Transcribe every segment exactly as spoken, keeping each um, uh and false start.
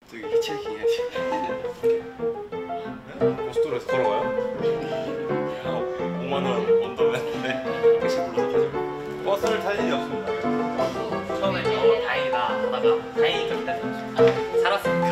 저기 히치하이킹 해야지. 고속도로에서 걸어가요? 오만 원 언더맨인데 택시 불러서 가죠. 버스를 탈 일이 없습니다. 처음에 어 다행이다 하다가 다행이니까 기다렸죠. 살았으니까.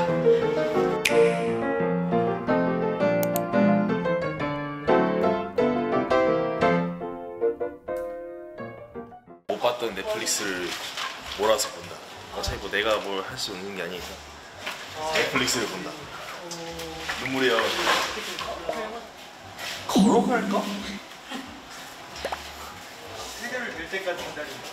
못 봤던 넷플릭스를 몰아서 본다. 어차피 뭐 내가 뭘 할 수 있는 게 아니니까 넷플릭스를 본다. 눈물이 나가지고 걸어갈까? 해결을 될 때까지 기다린다.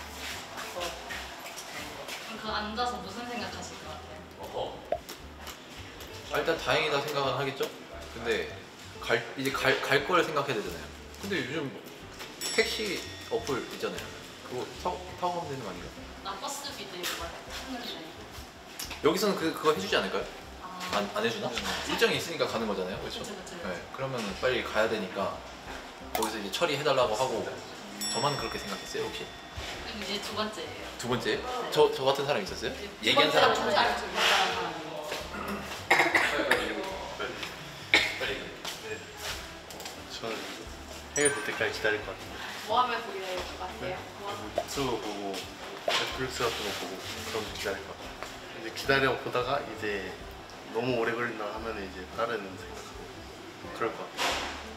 그 앉아서 무슨 생각하실 것 같아요? 어허. 아, 일단 다행이다 생각은 하겠죠? 근데 갈, 이제 갈, 갈 걸 생각해야 되잖아요. 근데 요즘 택시 어플 있잖아요. 그거 타고, 타고 가면 되는 거 아닌가? 나 버스비도 이거 탔는데. 여기서는 그, 그거 해주지 않을까요? 아, 안, 안 해주나? 일정이 있으니까 가는 거잖아요. 그렇죠? 그쵸, 그쵸, 그쵸. 네, 그러면 빨리 가야 되니까 거기서 이제 처리해달라고 하고 저만 그렇게 생각했어요 혹시? 이제 두 번째예요. 두 번째? 저, 저 같은 사람 있었어요? 얘기한 사람 두 번째? 잘 들은 사람. 저는 해결될 때까지 기다릴 것 같아요. 뭐 하면서 기다릴 것 같아요? 유튜브 보고 넷플릭스 같은 거 보고 그럼 기다릴 것 같아요. 이제 기다려 보다가 이제 너무 오래 걸린다 하면 이제 다른 생각하고 그럴 것 같아요.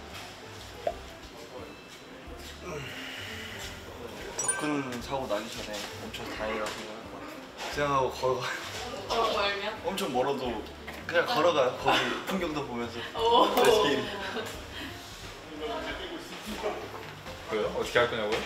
접근 사고 나기 전에 엄청 다행이라고 생각하는 것 같아요. 생각하고 걸어가요. 어, 멀면? 엄청 멀어도 그냥 걸어가요. 거기 풍경도 보면서. 오. 레스게임. 그래요? 어떻게 할 거냐고요?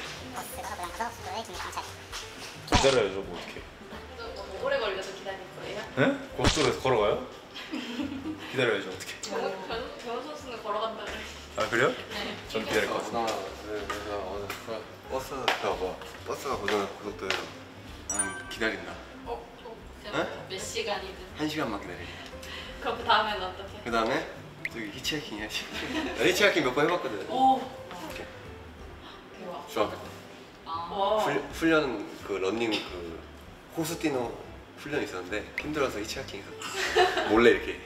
기다려야죠 뭐 어떻게. 오래 걸려서 기다릴 거예요? 네? 고속도로에서 걸어가요? 기다려야죠 어떻게. 변, 변 선수는 걸어간다 그랬어요. 아 그래요? 네. 전 기다릴 것 같습니다. 그래서 오늘 버스가 뭐 버스가 고장 고속도로에서 난 기다린다. 어? 어? 네? 몇 시간이든. 한 시간만 기다려. 그럼 그 다음에는 어떻게? 그 다음에 저기 히치하이킹 해야지. 나 히치하이킹 몇 번 해봤거든. 오. 이렇게 대박. 중학교 때. 아. 훈, 훈련 그 런닝 그 호수 뛰는 훈련이 있었는데 힘들어서 히치하이킹 했었어. 몰래 이렇게.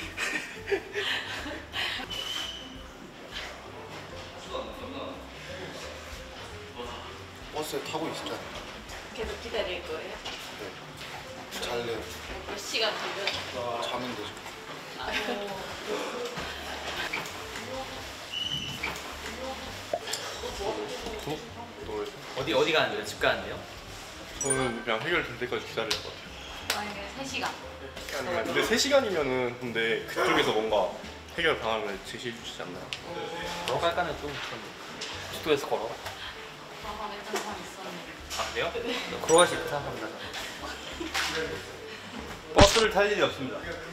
버스에 타고 있었죠. 계속 기다릴 거예요? 네. 잘래요. 몇 시간 걸려요? 자면 되죠. 또? 또 어디 어디 가는데요? 집 가는데요? 저는 그냥 해결될 때까지 기다릴 것 같아요. 만약에 세 시간. 근데 세 시간이면은 근데 그쪽에서 뭔가 해결 방안을 제시해 주시지 않나요? 걸어갈까는 좀 숙도에서 걸어. 아, 했던 사람 있었는데. 아 그래요? 걸어갈 수 있다 생각합니다. 버스를 탈 일이 없습니다.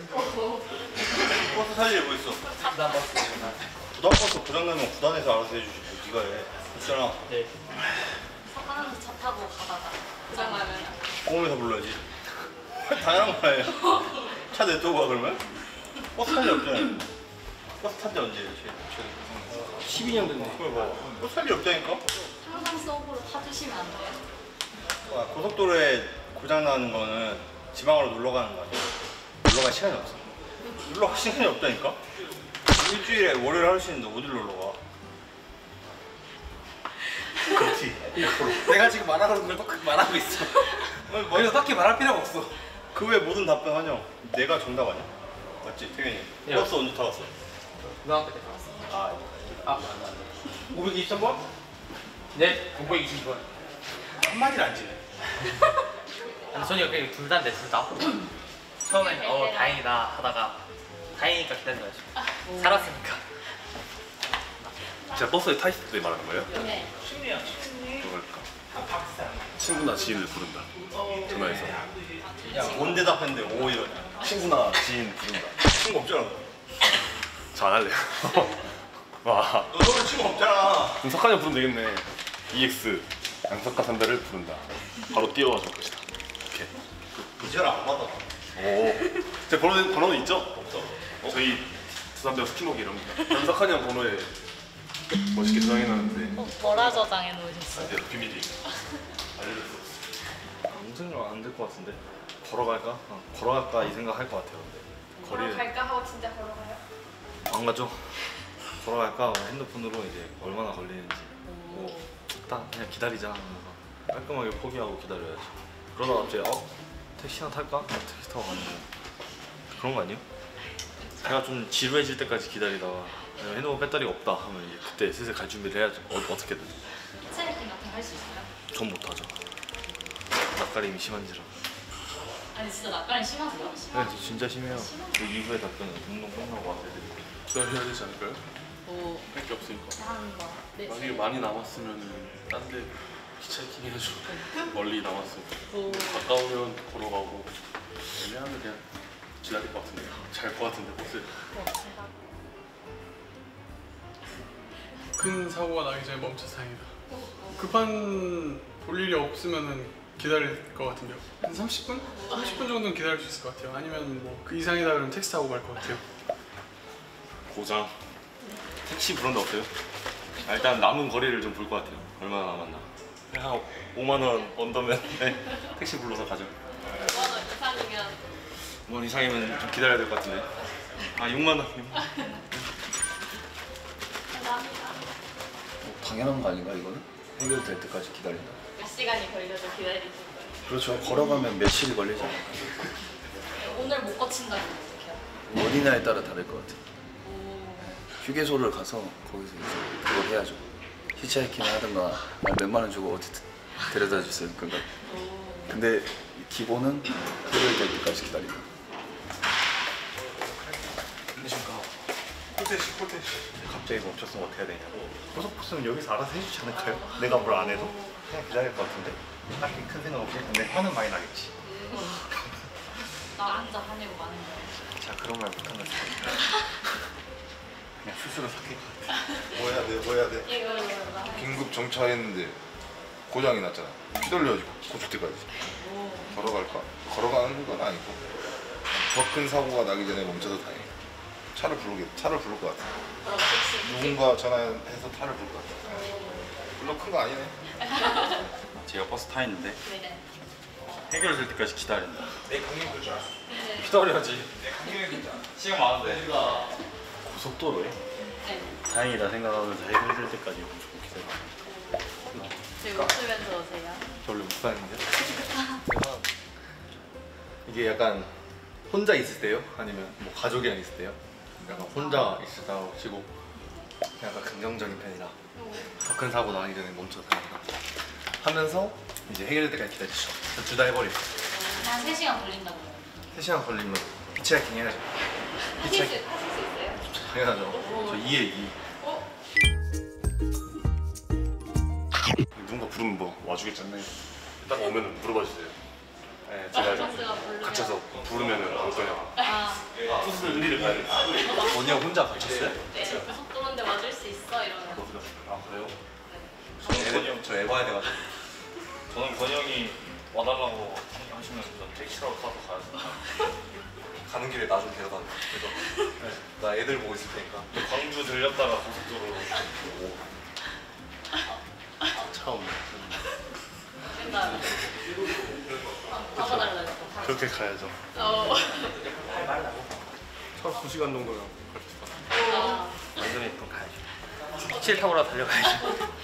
버스 탈 일이 뭐 있어? 부산 버스. 구단 버스 고장나면 구단에서 알아서 해주지 뭐 네가 해. 있잖아. 네. 서산에서 차 타고 가다가 고장나면 공원에서 불러야지. 당연한 거예요. 차 냅두고 가 그러면? 버스 탈 일 없잖아요. 버스 탄지 언제? 십이 년 됐네. 그래 봐. 버스 탈 일 없다니까? 항상 서브로 타주시면 안 돼요? 아, 고속도로에 고장나는 거는 지방으로 놀러 가는 거 아니야? 놀러 갈 시간이 없어. 놀러 갈 시간이 없다니까? 일주일에 월요일 하루 쉬는데 어딜 놀러 가? 그렇지. 내가 지금 말하는 걸 똑같이 말하고 있어. 그래서 딱히 말할 필요가 없어. 그 외 모든 답변 하냐? 내가 정답 아니야? 맞지? 태균이. 예. 버스 언제 타봤어? 고등학교 때 갔어. 아, 아, 오백이십삼 번? 네, 오백이십이 번. 한마디를 안 지네. 근데 저는 여기 둘 다인데 둘 다. 처음에 어 다행이다 하다가 다행이니까 기다려야죠. 살았으니까. 제가 버스에 타 있을 때 말하는 거예요? 네. 쉽네요. 뭐랄까? 친구나 지인을 부른다. 전화해서. 야, 뭔 대답했는데 오 이러냐? 친구나 지인 부른다. 친구 없잖아. 저 안 할래요. 와. 너 너는 친구 없잖아. 그럼 석한이 부르면 되겠네. 이엑스 양석가 선배를 부른다. 바로 뛰어와줄 것이다. 이렇게. 부지를 안 받아. 오. 제 번호 번호는 있죠? 없어. 어? 저희 두산대와 스키노기 이럽니다. 양석한이 형 번호에 멋있게 저장해놨는데. 어, 뭐라 저장해 놓으셨어요? 아, 비밀이. 알려줬어. 검색을 안 될 것 같은데. 걸어갈까? 어, 걸어갈까 이 생각 할 것 같아요. 근데 거리를 걸어갈까 하고 진짜 걸어가요? 안 가죠. 걸어갈까? 핸드폰으로 이제 얼마나 걸리는지 뭐 딱 그냥 기다리자 하면서 깔끔하게 포기하고 기다려야지. 그러다가 갑자기 어? 택시나 탈까? 택시 타고 가는 거 그런 거 아니에요? 제가 좀 지루해질 때까지 기다리다가 아니면 핸드폰 배터리가 없다 하면 이제 그때 슬슬 갈 준비를 해야죠. 어, 어떻게든. 히치하이킹 같은 거 할 수 있어요? 전 못하죠. 낯가림이 심한지라. 아니 진짜 낯가림 심하세요? 네, 심하 저 진짜 심해요. 그 이후에 답변은 운동 끝나고 와서 애들이 기다려야 되지 않을까요? 뭐 할 게 없으니까. 하는 거. 네. 만약에 많이 남았으면 딴 데 히치하이킹 해줘. 멀리 남았으면. 오. 가까우면 걸어가고 애매하면 그냥 기다릴 것 같은데. 잘 것 같은데 버스. 큰 사고가 나기 전에 멈춰서 다행이다. 급한 볼 일이 없으면 기다릴 것 같은데요. 한 삼십 분? 삼십 분 정도는 기다릴 수 있을 것 같아요. 아니면 뭐 그 이상이다 그러면 택시 타고 갈 것 같아요. 고장. 택시 부른데 어때요? 아, 일단 남은 거리를 좀 볼 것 같아요. 얼마나 남았나. 한 오만 원 언더면 네, 택시 불러서 가죠. 오만 원 이상이면 오만 원 이상이면 좀 기다려야 될 것 같은데. 아 육만 원. 감사합니다. 당연한 거 아닌가 이거는? 해결될 때까지 기다린다. 몇 시간이 걸려도 기다리실 거예요? 그렇죠. 걸어가면 며칠이 걸리죠. 오늘 못 거친다면 어떡해요? 어디냐에 따라 다를 것 같아요. 오. 휴게소를 가서 거기서 이제 그걸 해야죠. 히치하이킹을 하든가 아니면 몇만 원 주고 어디 데려다 줬어요. 그러니까 근데 기본은 해결될 때까지 기다린다. 안녕하십니까. 콜테시 콜테시. 갑자기 멈췄으면 어떻게 해야 되냐고. 고속버스는 여기서 알아서 해주지 않을까요? 내가 뭘 안 해도 그냥 기다릴 것 같은데. 딱히 큰 생각 없이. 근데 화는 많이 나겠지. 나 혼자 화내고 마는 거예요. 자 그런 말 못하면 그냥 스스로 삭힐 것 같아. 뭐 해야 돼? 뭐 해야 돼? 이거 이거 긴급 정차했는데 고장이 났잖아. 휘둘려가지고 고속대까지 걸어갈까? 걸어가는 건 아니고 더 큰 사고가 나기 전에 멈춰서 다행이야. 차를 부르게 차를 부를 것 같아. 그럼 택시 누군가 전화해서 차를 부를 것 같아. 별로 큰 거 아니네. 제가 버스 타 있는데 네네. 해결될 때까지 기다린다. 내 강림 줄 알았어. 기다려야지. 내 강림인 줄 알았어. 시간 많은데. 고속도로에 네. 다행이다 생각하면서 해결될 때까지 무조건 기다려. 지금 웃으면서 오세요. 별로 못 사는데. 제가 이게 약간 혼자 있을 때요? 아니면 뭐 가족이랑 있을 때요? 약간 혼자 있을 때하고 치고 약간 긍정적인 편이라 더 큰 사고 나기 전에 멈춰서 다닌다 하면서 이제 해결될 때까지 기다리죠. 둘 다 해버려. 한 세 시간 걸린다고 해요. 세 시간 걸리면 히치하이킹 해야죠. 하실 수, 하실 수 있어요? 당연하죠. 저 이에 이. 어? 누군가 부르면 뭐 와주겠잖아요. 딱 오면 물어봐 주세요. 네, 제가 이제 버스가 부르면. 갇혀서 부르면 올 거냐고. 아, 버스 의리를 가야 돼. 언니가 혼자 갇혔어요? 네. 고속도로인데 와줄 수 있어? 이러면. 아 그래요? 네. 저 에바야 돼가지고. 저는 건영이 와달라고 하시면 전 택시라고 타서 가야죠. 가는 길에 나 좀 데려다. 그래서 네, 나 애들 보고 있을 테니까. 광주 들렸다가 고속도로로 오고. 처음. 맨날. 잡아달라 했어. 그렇게 가야죠. 어. 차 두 시간 정도면 갈 수 있어. 아. 완전히 또 가야죠. 택시를 타고라도 달려가야죠.